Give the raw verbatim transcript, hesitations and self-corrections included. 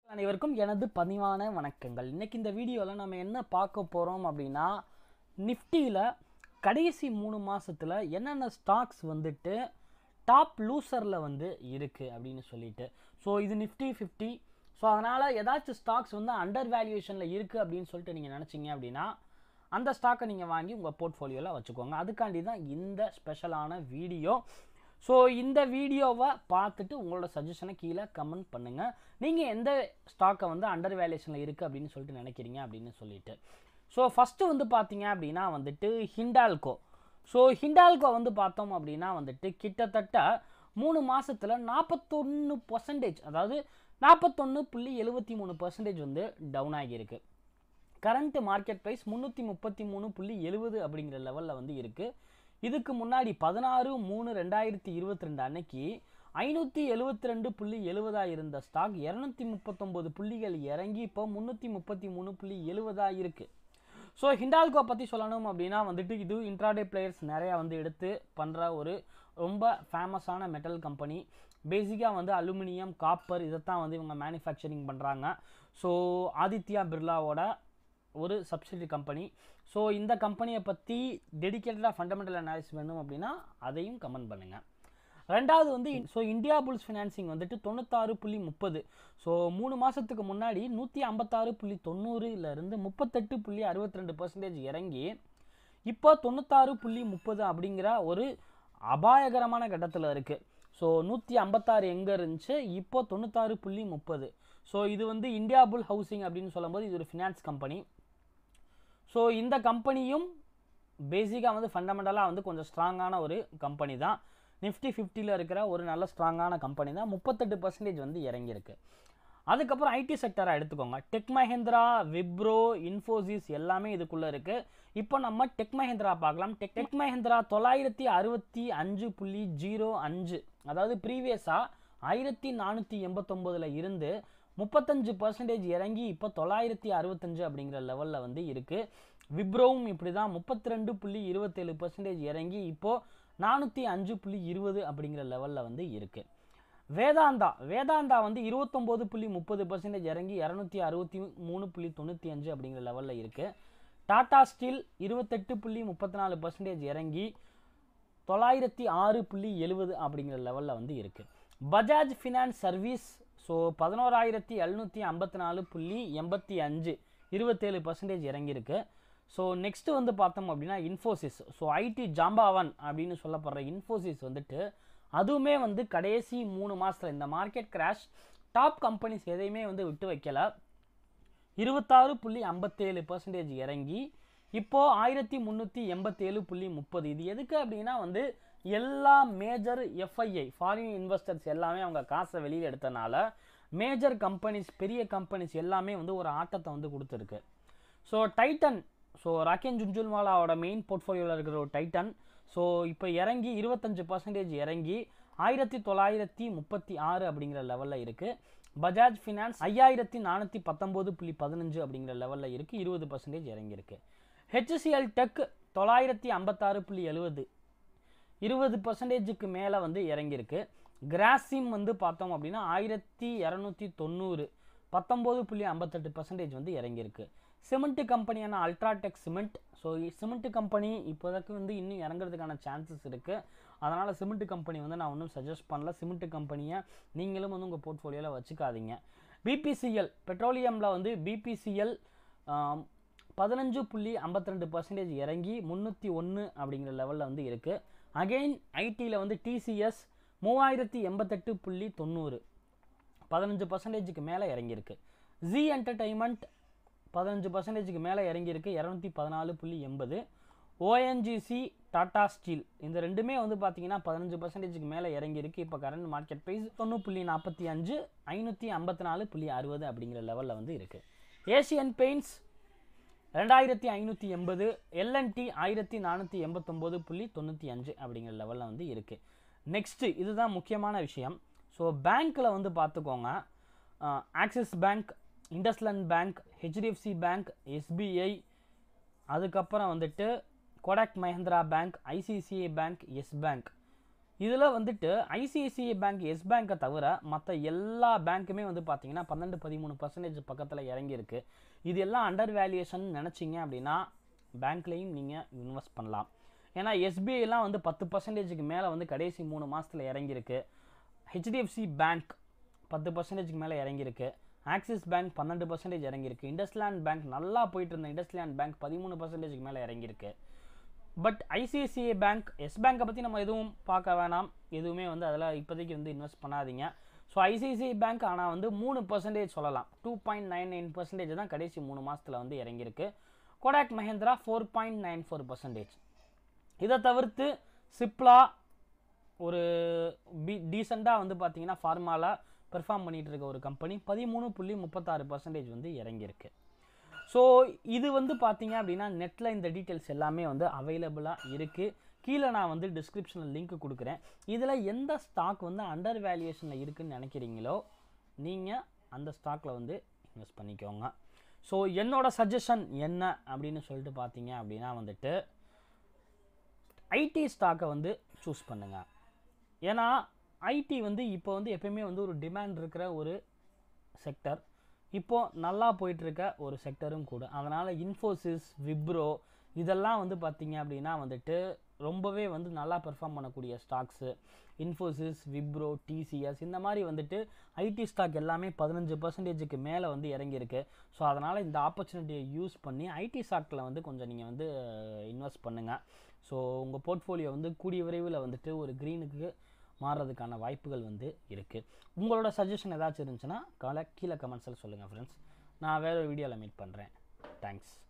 அனைவருக்கும் எனது பணிவான வணக்கங்கள். இன்னைக்கு இந்த வீடியோவில் நம்ம என்ன பார்க்க போகிறோம் அப்படின்னா, நிஃப்டியில் கடைசி மூணு மாதத்தில் என்னென்ன ஸ்டாக்ஸ் வந்துட்டு டாப் லூசரில் வந்து இருக்குது அப்படின்னு சொல்லிட்டு. ஸோ இது நிஃப்டி ஃபிஃப்டி. ஸோ அதனால் ஏதாச்சும் ஸ்டாக்ஸ் வந்து அண்டர் வேல்யூவேஷனில் இருக்குது அப்படின்னு சொல்லிட்டு நீங்கள் நினச்சிங்க அப்படின்னா அந்த ஸ்டாக்கை நீங்கள் வாங்கி உங்கள் போர்ட்ஃபோலியோவில் வச்சுக்கோங்க. அதுக்காண்டி தான் இந்த ஸ்பெஷலான வீடியோ. ஸோ இந்த வீடியோவை பார்த்துட்டு உங்களோட சஜஷனை கீழே கமெண்ட் பண்ணுங்கள். நீங்கள் எந்த ஸ்டாக்கை வந்து அண்டர் வேல்யூஷனில் இருக்குது அப்படின்னு சொல்லிட்டு நினைக்கிறீங்க அப்படின்னு சொல்லிட்டு. ஸோ ஃபஸ்ட்டு வந்து பார்த்தீங்க அப்படின்னா வந்துட்டு ஹிண்டால்கோ. ஸோ ஹிண்டால்கோ வந்து பார்த்தோம் அப்படின்னா வந்துட்டு கிட்டத்தட்ட மூணு மாதத்தில் நாற்பத்தொன்று பர்சன்டேஜ் அதாவது நாற்பத்தொன்று புள்ளி எழுபத்தி மூணு பர்சன்டேஜ் வந்து டவுன் ஆகியிருக்கு. கரண்ட் மார்க்கெட் ப்ரைஸ் முந்நூற்றி முப்பத்தி மூணு புள்ளி எழுபது அப்படிங்கிற லெவலில் வந்து இருக்குது. இதுக்கு முன்னாடி பதினாறு மூணு ரெண்டாயிரத்தி இருபத்தி ரெண்டு அன்னைக்கு ஐநூற்றி எழுபத்தி ரெண்டு புள்ளி எழுபதாக இருந்த ஸ்டாக் இரநூத்தி முப்பத்தொம்போது புள்ளிகள் இறங்கி இப்போ முந்நூற்றி முப்பத்தி மூணு புள்ளி எழுபதாக இருக்குது. ஸோ ஹிண்டால்கோ பற்றி சொல்லணும் அப்படின்னா வந்துட்டு இது இன்ட்ராடே பிளேயர்ஸ் நிறையா வந்து எடுத்து பண்ணுற ஒரு ரொம்ப ஃபேமஸான மெட்டல் கம்பெனி. பேசிக்காக வந்து அலுமினியம், காப்பர் இதைத்தான் வந்து இவங்க மேனுஃபேக்சரிங் பண்ணுறாங்க. ஸோ ஆதித்யா பிர்லாவோட ஒரு சப்சிடரி கம்பெனி. ஸோ இந்த கம்பெனியை பற்றி டெடிக்கேட்டடாக ஃபண்டமெண்டல் அனாலிசிஸ் வேணும் அப்படின்னா அதையும் கமெண்ட் பண்ணுங்கள். ரெண்டாவது வந்து ஸோ இந்தியா புல்ஸ் ஃபினான்சிங் வந்துட்டு தொண்ணூத்தாறு புள்ளி முப்பது. ஸோ மூணு மாதத்துக்கு முன்னாடி நூற்றி ஐம்பத்தாறு புள்ளி தொண்ணூறுலேருந்து முப்பத்தெட்டு புள்ளி அறுபத்தி ரெண்டு பர்சன்டேஜ் இறங்கி இப்போ தொண்ணூத்தாறு புள்ளி முப்பது அப்படிங்கிற ஒரு அபாயகரமான கட்டத்தில் இருக்குது. ஸோ நூற்றி ஐம்பத்தாறு எங்கே இருந்துச்சு, இப்போ தொண்ணூத்தாறு புள்ளி முப்பது. ஸோ இது வந்து இந்தியா புல் ஹவுசிங் அப்படின்னு சொல்லும்போது இது ஒரு ஃபினான்ஸ் கம்பெனி. ஸோ இந்த கம்பெனியும் பேசிக்காக வந்து ஃபண்டமெண்டலாக வந்து கொஞ்சம் ஸ்ட்ராங்கான ஒரு கம்பெனி தான். நிஃப்டி ஃபிஃப்டியில் இருக்கிற ஒரு நல்ல ஸ்ட்ராங்கான கம்பெனி தான். முப்பத்தெட்டு பர்சன்டேஜ் வந்து இறங்கியிருக்கு. அதுக்கப்புறம் ஐடி செக்டரை எடுத்துக்கோங்க. டெக் மஹிந்திரா, விப்ரோ, இன்ஃபோசிஸ் எல்லாமே இதுக்குள்ளே இருக்குது. இப்போ நம்ம டெக் மஹிந்திரா பார்க்கலாம். டெக் டெக் மஹிந்திரா தொள்ளாயிரத்தி அறுபத்தி அஞ்சு புள்ளி ஜீரோ அஞ்சு அதாவது ப்ரீவியஸாக ஆயிரத்தி நானூற்றி எண்பத்தொம்போதில் இருந்து முப்பத்தஞ்சு பர்சன்டேஜ் இறங்கி இப்போ தொள்ளாயிரத்தி அறுபத்தஞ்சு அப்படிங்கிற லெவலில் வந்து இருக்குது. விப்ரோவும் இப்படி தான் முப்பத்தி ரெண்டு புள்ளி இருபத்தேழு பர்சன்டேஜ் இறங்கி இப்போது நானூற்றி அஞ்சு புள்ளி இருபது அப்படிங்கிற லெவலில் வந்து இருக்குது. வேதாந்தா வேதாந்தா வந்து இருபத்தொம்போது புள்ளி முப்பது பர்சன்டேஜ் இறங்கி இரநூத்தி அறுபத்தி மூணு புள்ளி தொண்ணூற்றி அஞ்சு அப்படிங்கிற லெவலில் இருக்குது. டாடா ஸ்டீல் இருபத்தெட்டு புள்ளி முப்பத்தி நாலு பர்சன்டேஜ் இறங்கி தொள்ளாயிரத்தி ஆறு புள்ளி எழுபது அப்படிங்கிற லெவலில் வந்து இருக்குது. பஜாஜ் ஃபினான்ஸ் சர்வீஸ் ஸோ பதினோராயிரத்தி எழுநூற்றி ஐம்பத்தி நாலு புள்ளி எண்பத்தி அஞ்சு இருபத்தேழு பர்சன்டேஜ் இறங்கியிருக்கு. ஸோ நெக்ஸ்ட்டு வந்து பார்த்தோம் அப்படின்னா இன்ஃபோசிஸ். ஸோ ஐடி ஜாம்பாவன் அப்படின்னு சொல்லப்படுற இன்ஃபோசிஸ் வந்துட்டு அதுவுமே வந்து கடைசி மூணு மாதத்தில் இந்த மார்க்கெட் கிராஷ் டாப் கம்பெனிஸ் எதையுமே வந்து விட்டு வைக்கலை. இருபத்தாறு புள்ளி ஐம்பத்தேழு பர்சன்டேஜ் இறங்கி இப்போது ஆயிரத்தி முந்நூற்றி எண்பத்தேழு புள்ளி முப்பது. இது எதுக்கு அப்படின்னா வந்து எல்லா மேஜர் எஃப்ஐஐ ஃபாரின் இன்வெஸ்டர்ஸ் எல்லாமே அவங்க காசை வெளியில் எடுத்தனால மேஜர் கம்பெனிஸ் பெரிய கம்பெனிஸ் எல்லாமே வந்து ஒரு ஆட்டத்தை வந்து கொடுத்துருக்கு. ஸோ டைட்டன் ஸோ ராக்கெட் ஜுன்ஜுன்வாலாவோட மெயின் போர்ட்ஃபோலியோவில் இருக்கிற ஒரு டைட்டன் ஸோ இப்போ இறங்கி இருபத்தஞ்சு பர்சன்டேஜ் இறங்கி ஆயிரத்தி தொள்ளாயிரத்தி முப்பத்தி ஆறு அப்படிங்கிற லெவலில் இருக்குது. பஜாஜ் ஃபினான்ஸ் ஐயாயிரத்தி நானூற்றி பத்தொம்போது புள்ளி பதினஞ்சு அப்படிங்கிற லெவலில் இருக்குது. இருபது பர்சன்டேஜ் இறங்கியிருக்கு. ஹெச்சிஎல் டெக் தொள்ளாயிரத்தி ஐம்பத்தாறு புள்ளி எழுபது இருபது பர்சன்டேஜுக்கு மேலே வந்து இறங்கியிருக்கு. கிராசிம் வந்து பார்த்தோம் அப்படின்னா ஆயிரத்தி இரநூத்தி தொண்ணூறு பத்தொம்போது புள்ளி ஐம்பத்தெட்டு பர்சன்டேஜ் வந்து இறங்கியிருக்கு. சிமெண்ட் கம்பெனியான UltraTech cement so cement company இப்போதைக்கு வந்து இன்னும் இறங்குறதுக்கான சான்சஸ் இருக்குது. அதனால் சிமெண்ட் கம்பெனி வந்து நான் ஒன்றும் சஜஸ்ட் பண்ணல. சிமெண்ட் கம்பெனியை நீங்களும் வந்து உங்கள் போர்ட்ஃபோலியோவில் வச்சுக்காதீங்க. பிபிசிஎல் பெட்ரோலியமில் வந்து பிபிசிஎல் பதினஞ்சு புள்ளி ஐம்பத்தி ரெண்டு பர்சன்டேஜ் இறங்கி முந்நூற்றி ஒன்று அப்படிங்கிற லெவலில் வந்து இருக்குது. அகெயின் ஐடியில் வந்து டிசிஎஸ் மூவாயிரத்தி எண்பத்தெட்டு புள்ளி தொண்ணூறு பதினஞ்சு பர்சன்டேஜுக்கு மேலே இறங்கியிருக்கு. ஜி என்டர்டைன்மெண்ட் பதினஞ்சு பர்சன்டேஜுக்கு மேலே இறங்கியிருக்கு இரநூத்தி பதினாலு புள்ளி எண்பது. ஓஎன்ஜிசி, டாடா ஸ்டீல் இந்த ரெண்டுமே வந்து பார்த்தீங்கன்னா பதினஞ்சு பர்சன்டேஜுக்கு மேலே இறங்கியிருக்கு. இப்போ கரண்ட் மார்க்கெட் ப்ரைஸ் தொண்ணூறு புள்ளி நாற்பத்தி அஞ்சு ஐநூற்றி ஐம்பத்தி நாலு புள்ளி அறுபது அப்படிங்கிற லெவலில் வந்து இருக்குது. ஏஷியன் பெயிண்ட்ஸ் ரெண்டாயிரத்தி ஐநூற்றி எண்பது எல்என்டி ஆயிரத்தி நானூற்றி எண்பத்தொம்போது புள்ளி தொண்ணூற்றி அஞ்சு அப்படிங்கிற லெவலில் வந்து இருக்குது. நெக்ஸ்ட்டு இதுதான் முக்கியமான விஷயம். ஸோ பேங்க்கில் வந்து பார்த்துக்கோங்க. Axis bank, IndusInd bank, HDFC bank, SBI, அதுக்கப்புறம் வந்துட்டு Kotak Mahindra bank, ICICI bank, Yes bank இதில் வந்துட்டு ஐசிஐசிஐ பேங்க், எஸ் பேங்கை தவிர மற்ற எல்லா பேங்க்குமே வந்து பார்த்தீங்கன்னா பன்னெண்டு பதிமூணு பர்சன்டேஜ் பக்கத்தில் இறங்கியிருக்கு. இது எல்லாம் அண்டர் வேல்யூஷன் நினச்சிங்க அப்படின்னா பேங்க்லேயும் நீங்கள் இன்வெஸ்ட் பண்ணலாம். ஏன்னா எஸ்பிஐலாம் வந்து பத்து பர்சன்டேஜுக்கு மேலே வந்து கடைசி மூணு மாதத்தில் இறங்கியிருக்கு. ஹெச்டிஎஃப்சி பேங்க் பத்து பர்சன்டேஜுக்கு மேலே இறங்கியிருக்கு. ஆக்சிஸ் பேங்க் பன்னெண்டு பர்சன்டேஜ் இறங்கியிருக்கு. இண்டஸ்லேண்ட் பேங்க் நல்லா போயிட்டு இருந்த இண்டஸ்லேண்ட் பேங்க் பதிமூணு பர்சன்டேஜுக்கு மேலே இறங்கியிருக்கு. பட் ஐசிஐசிஐ பேங்க், எஸ் பேங்கை பற்றி நம்ம எதுவும் பார்க்க வேணாம், எதுவுமே வந்து அதில் இப்போதைக்கு வந்து இன்வெஸ்ட் பண்ணாதீங்க. ஸோ ஐசிஐசிஐ பேங்க் ஆனால் வந்து மூணு பர்சன்டேஜ் சொல்லலாம், two point nine nine percentage தான் கடைசி மூணு மாதத்தில் வந்து இறங்கியிருக்கு. Kotak Mahindra four point nine four percentage. இதை தவிர்த்து சிப்லா ஒரு பி டீசெண்டாக வந்து பார்த்தீங்கன்னா ஃபார்மாவில் பெர்ஃபார்ம் பண்ணிகிட்டு இருக்க ஒரு கம்பெனி பதிமூணு புள்ளி முப்பத்தாறு பர்சன்டேஜ் வந்து இறங்கியிருக்கு. ஸோ இது வந்து பார்த்தீங்க அப்படின்னா நெட்டில் இந்த டீட்டெயில்ஸ் எல்லாமே வந்து அவைலபிளாக இருக்குது. கீழே நான் வந்து டிஸ்கிரிப்ஷனில் லிங்க் கொடுக்குறேன். இதில் எந்த ஸ்டாக் வந்து அண்டர் வேல்யூவேஷனில் இருக்குதுன்னு நினைக்கிறீங்களோ நீங்கள் அந்த ஸ்டாக்கில் வந்து இன்வெஸ்ட் பண்ணிக்கோங்க. ஸோ என்னோட சஜஷன் என்ன அப்படின்னு சொல்லிட்டு பார்த்தீங்க அப்படின்னா வந்துட்டு ஐடி ஸ்டாக்கை வந்து சூஸ் பண்ணுங்கள். ஏன்னா ஐடி வந்து இப்போ வந்து எப்பயுமே வந்து ஒரு டிமாண்ட் இருக்கிற ஒரு செக்டர், இப்போது நல்லா போயிட்டுருக்க ஒரு செக்டரும் கூட. அதனால் இன்ஃபோசிஸ், விப்ரோ இதெல்லாம் வந்து பார்த்திங்க அப்படின்னா வந்துட்டு ரொம்பவே வந்து நல்லா பெர்ஃபார்ம் பண்ணக்கூடிய ஸ்டாக்ஸு. இன்ஃபோசிஸ், விப்ரோ, டிசிஎஸ் இந்த மாதிரி வந்துட்டு ஐடி ஸ்டாக் எல்லாமே பதினஞ்சு பர்சன்டேஜுக்கு மேலே வந்து இறங்கியிருக்கு. ஸோ அதனால் இந்த ஆப்பர்ச்சுனிட்டியை யூஸ் பண்ணி ஐடி ஸ்டாக்கில் வந்து கொஞ்சம் நீங்கள் வந்து இன்வெஸ்ட் பண்ணுங்கள். ஸோ உங்கள் போர்ட்ஃபோலியோ வந்து கூடிய விரைவில் வந்துட்டு ஒரு க்ரீனுக்கு மாறுறதுக்கான வாய்ப்புகள் வந்து இருக்குது. உங்களோட சஜஷன் ஏதாச்சும் இருந்துச்சுன்னா கீழே கமெண்ட்ஸில் சொல்லுங்கள் ஃப்ரெண்ட்ஸ். நான் வேறு ஒரு வீடியோவில் மீட் பண்ணுறேன். தேங்க்ஸ்.